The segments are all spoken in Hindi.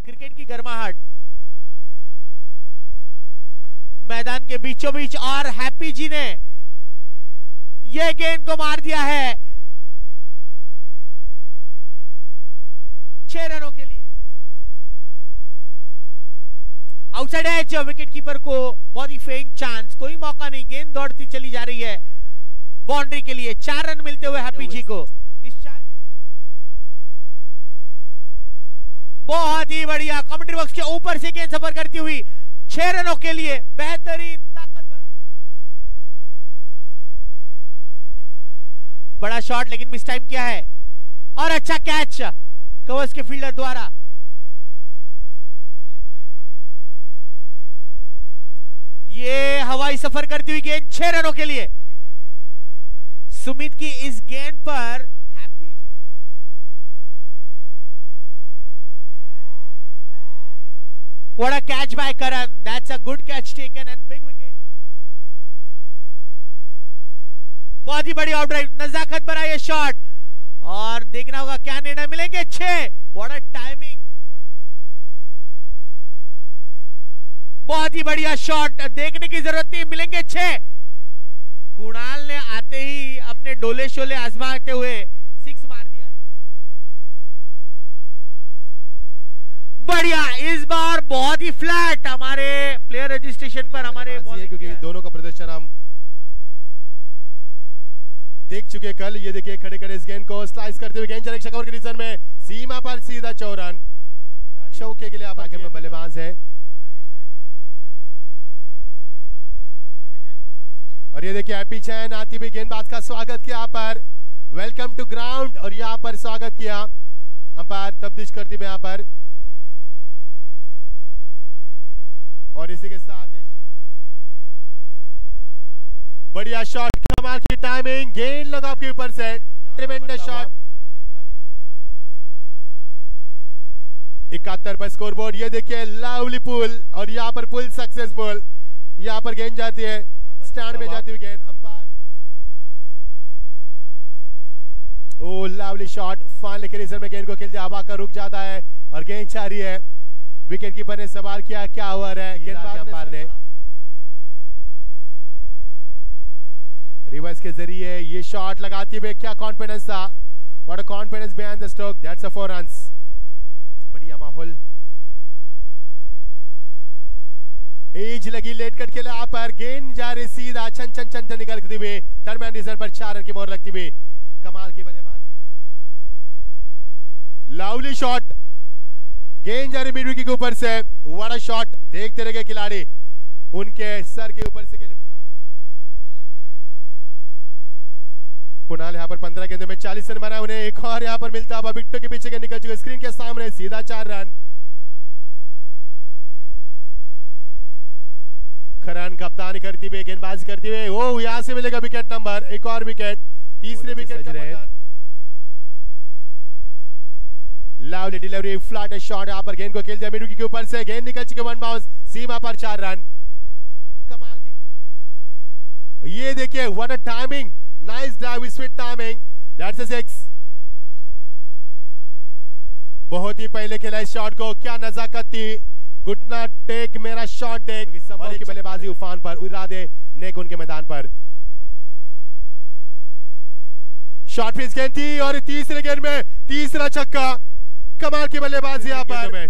क्रिकेट की गर्माहट मैदान के बीचों बीच, और हैप्पी जी ने यह गेंद को मार दिया है 6 रनों के लिए। आउटसाइड एज, विकेट कीपर को बहुत ही फेक चांस, कोई मौका नहीं, गेंद दौड़ती चली जा रही है बाउंड्री के लिए। 4 रन मिलते हुए हैप्पी जी को। इस 4 बहुत ही बढ़िया, कमेंट्री बॉक्स के ऊपर से गेंद सफर करती हुई 6 रनों के लिए बेहतरीन ताकत भरा बड़ा शॉट, लेकिन मिस टाइम किया है। और अच्छा कैच कवर्स के फील्डर द्वारा। ये हवाई सफर करती हुई गेंद 6 रनों के लिए। सुमित की इस गेंद पर happy What a catch by Karan. That's a good catch taken and big wicket. बहुत ही बड़ी आउट ड्राइव, नजाकत भरा ये शॉट, और देखना होगा क्या निर्णय मिलेंगे। 6, What a टाइमिंग, बहुत ही बढ़िया शॉट, देखने की जरूरत नहीं, मिलेंगे 6। कुणाल ने आते ही अपने डोले शोले आजमाते हुए 6 मार दिया है। बढ़िया, इस बार बहुत ही फ्लैट हमारे प्लेयर रजिस्ट्रेशन पर हमारे क्योंकि दोनों का प्रदर्शन हम देख चुके कल। ये देखिए खड़े खड़े इस गेंद को स्लाइस करते हुए गेंद चले शक्कर के डिवीजन में सीमा पर सीधा 4 रन। शौके के लिए आप आगे में बल्लेबाज है, और ये देखिए हैप्पी चैन आती हुई गेंदबाज का स्वागत किया यहाँ पर, वेलकम टू ग्राउंड, और यहाँ पर स्वागत किया अंपायर तब्दीश करती हुई यहाँ पर। और इसी के साथ बढ़िया शॉट, कमाल की टाइमिंग, गेंद लगा आपके ऊपर से, ट्रिमेंडस शॉट। 71 पर स्कोरबोर्ड। ये देखिए लवली पुल, और यहाँ पर पुल सक्सेसफुल। यहाँ पर गेंद जाती है स्टैंड में जाती हुई गेंद, umpire oh lovely shot, final के रिजल्ट में गेंद को खेलते हवा का रुक जाता है और गेंद जा रही है। विकेट कीपर ने सवाल किया क्या हुआ है, गेंदबाज अंपायर ने रिवर्स के जरिए ये शॉट लगाते हुए, क्या कॉन्फिडेंस था, what a confidence behind the stroke, that's a 4 runs. बढ़िया माहौल, एज लगी लेट कट के लिए आप पर, गेंद जा रही सीधा छन छन छन छन निकलती हुई, थर्ड मैन डिवीजन पर 4 रन की मोहर लगती हुई। कमाल की बल्लेबाजी, लवली शॉट, गेंद जा रही मिड विकेट के ऊपर से, व्हाट अ शॉट, देखते रह गए खिलाड़ी, उनके सर के ऊपर से गेंद। कुणाल यहाँ पर 15 गेंदों में 40 रन बना, उन्हें एक और यहाँ पर मिलता है, विकेट के पीछे निकल चुके, स्क्रीन के सामने सीधा 4 रन। खरान कप्तानी करती हुए, गेंदबाजी करती हुए, ओ यहां से मिलेगा विकेट नंबर, एक और विकेट, तीसरे विकेट का मैदान। लवली डिलीवरी, फ्लैट शॉट, यहाँ पर गेंद को खेल दिया मिड विकेट के ऊपर से, गेंद निकल चुके, 1 बाउंस, सीमा पर 4 रन। कमाल की, ये देखिए what a timing, nice drive, sweet timing, that's a 6। बहुत ही पहले खेला इस शॉट को, क्या नजाकत थी, घुटना टेक मेरा शॉट टेक, की बल्लेबाजी उफान पर, इरादे नेक उनके मैदान पर। शॉट फिक्स गेंद थी, और तीसरे गेंद में तीसरा छक्का, कमाल की बल्लेबाजी यहाँ पर।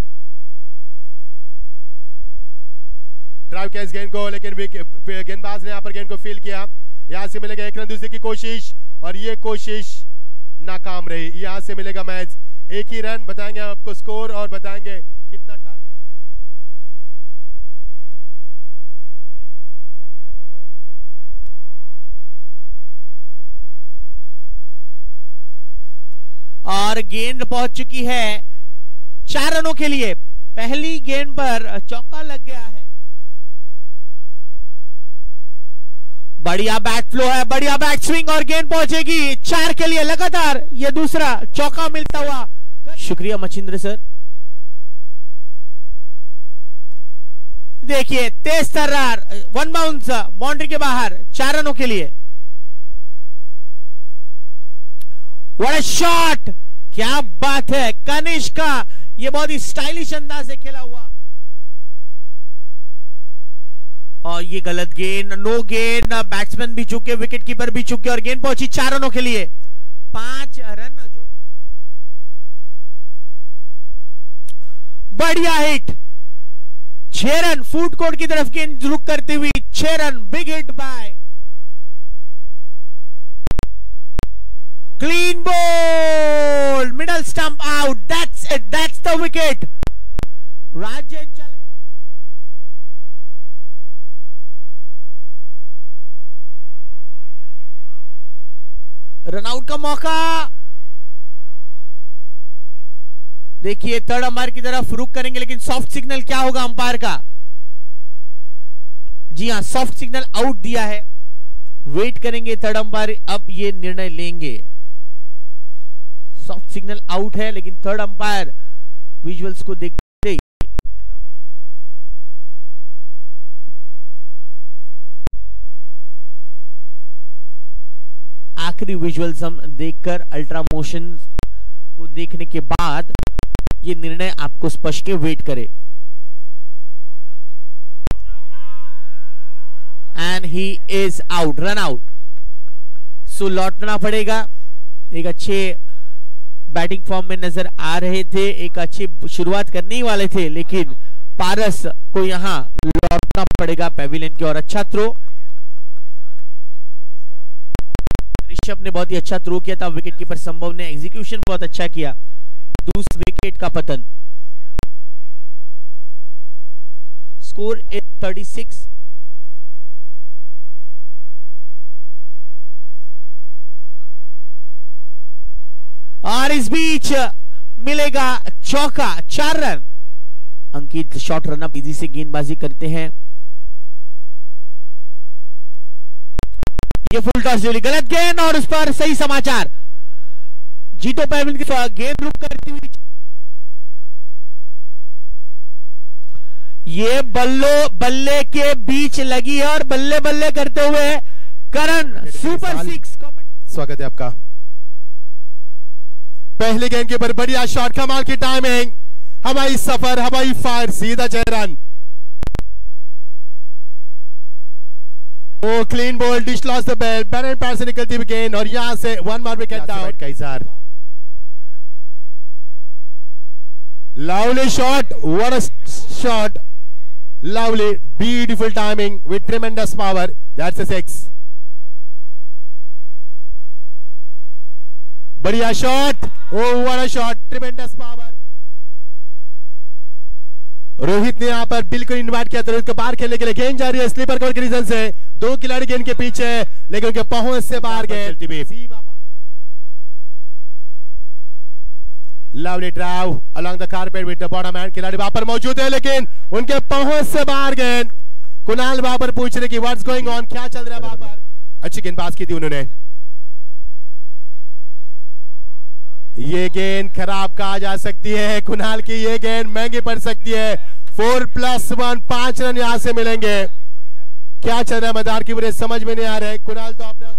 ड्राइव किया इस गेंद को, लेकिन गेंदबाज ने यहाँ पर गेंद को फील किया। यहां से मिलेगा 1 रन दूसरे की कोशिश, और ये कोशिश नाकाम रही। यहां से मिलेगा मैच 1 ही रन। बताएंगे आपको स्कोर और बताएंगे कितना टारगेट। और गेंद पहुंच चुकी है 4 रनों के लिए। पहली गेंद पर चौका लग गया है। बढ़िया बैट फ्लो है, बढ़िया बैट स्विंग, और गेंद पहुंचेगी 4 के लिए लगातार। ये दूसरा चौका मिलता हुआ। शुक्रिया मचिंद्र सर। देखिए तेज तर्रार, 1 बाउंस, बाउंड्री के बाहर, 4 रनों के लिए। व्हाट अ शॉट, क्या बात है, कनिष्का ये बहुत ही स्टाइलिश अंदाज से खेला हुआ और ये गलत गेंद, नो गेंद। बैट्समैन भी चुके, विकेट कीपर भी चुके और गेंद पहुंची 4 रनों के लिए। 5 रन जोड़े। बढ़िया हिट, 6 रन। फूड कोर्ट की तरफ गेंद रुक करती हुई 6 run. Big hit by, clean ball, middle stump out. That's it, that's the wicket. Rajan run out का मौका। देखिए थर्ड अंपायर की तरफ रुक करेंगे, लेकिन सॉफ्ट सिग्नल क्या होगा अंपायर का? जी हां, सॉफ्ट सिग्नल आउट दिया है। वेट करेंगे थर्ड अंपायर, अब ये निर्णय लेंगे। सॉफ्ट सिग्नल आउट है, लेकिन थर्ड अंपायर विजुअल्स को देखते आखिरी विजुअल्स हम देखकर अल्ट्रा मोशन को देखने के बाद ये निर्णय आपको स्पष्ट के वेट करे। And he is out, run out. So लौटना पड़ेगा। एक अच्छे बैटिंग फॉर्म में नजर आ रहे थे, एक अच्छी शुरुआत करने ही वाले थे, लेकिन पारस को यहां लौटना पड़ेगा पैविलियन की ओर। अच्छा थ्रो, ऋषभ ने बहुत ही अच्छा थ्रो किया था। विकेट कीपर संभव ने एग्जीक्यूशन बहुत अच्छा किया। दूसरे विकेट का पतन। स्कोर 36। और इस बीच मिलेगा चौका, 4 run. Ankit short run up easy से गेंदबाजी करते हैं। ये फुल टॉस जोली, गलत गेंद और उस पर सही समाचार। जीतो पैविलियन की गेंद रुक करती हुई। ये बल्ले के बीच लगी है और बल्ले बल्ले करते हुए करण सुपर 6। स्वागत है आपका। पहले गेंद के ऊपर बढ़िया शॉट, कमाल की टाइमिंग, हवाई सफर, हवाई फायर, सीधा 6 run. Oh clean ball, dislodges the bail, batter पैर से निकलती हुई गेंद और यहां से 1 more विकेट डाउन का इशार। Lovely shot, what a shot, lovely, beautiful timing with tremendous power, that's a 6। बढ़िया shot, oh what a shot, tremendous power. Rohit ने यहां पर बिल्कुल इनवाइट किया था रोहित को बाहर खेलने के लिए। गेंद जा रही है स्लीपर कवर के रीजन से, 2 खिलाड़ी गेंद के पीछे, लेकिन उनके पहुंच से बाहर गए। Lovely drive along the carpet with the bottom hand. खिलाड़ी वहां पर मौजूद है, लेकिन उनके पहुंच से बाहर गए। कुणाल वहां पर पूछ रहे कि व्हाट्स गोइंग ऑन, क्या चल रहा है वहां पर। अच्छी गेंदबाज की थी उन्होंने। ये गेंद खराब कहा जा सकती है कुणाल की, ये गेंद महंगी पड़ सकती है। 4+1, 5 रन यहां से मिलेंगे। क्या चल रहा है मैदान की वजह समझ में नहीं आ रहा है। कुणाल तो अपना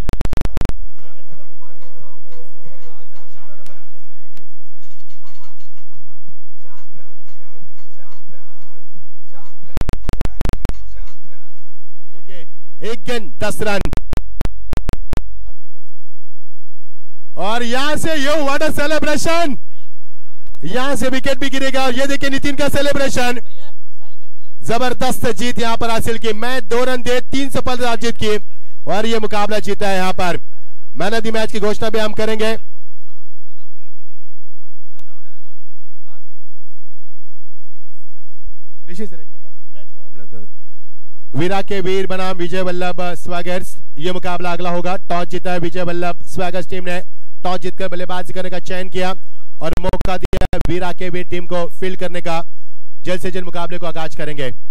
एक गेंद 10 रन। और यहां से ये व्हाट अ सेलिब्रेशन, यहां से विकेट भी गिरेगा। और ये देखिए नितिन का सेलिब्रेशन, जबरदस्त जीत यहां पर हासिल की। मैच 2 रन दे 3 सफलता जीत की और ये मुकाबला जीता है। यहां पर मैन ऑफ द मैच की घोषणा भी हम करेंगे। वीरा के वीर बनाम विजय वल्लभ स्वैगर्स, ये मुकाबला अगला होगा। टॉस जीता है विजय वल्लभ स्वैगर्स टीम ने। टॉस जीतकर बल्लेबाजी करने का चयन किया और मौका दिया वीरा के वीर टीम को फील्ड करने का। जल्द से जल्द मुकाबले को आगाज करेंगे।